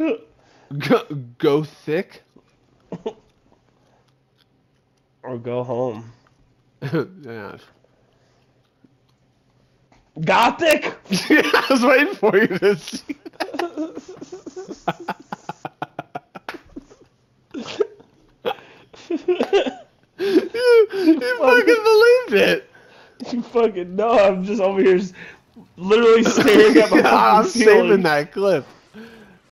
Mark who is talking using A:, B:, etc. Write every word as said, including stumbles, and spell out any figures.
A: Go, go thick.
B: Or go home.
A: Yeah.
B: Gothic.
A: I was waiting for you to see that. you you fucking believed it.
B: You fucking know. I'm just over here literally staring at my fucking
A: I'm
B: ceiling.
A: saving that clip.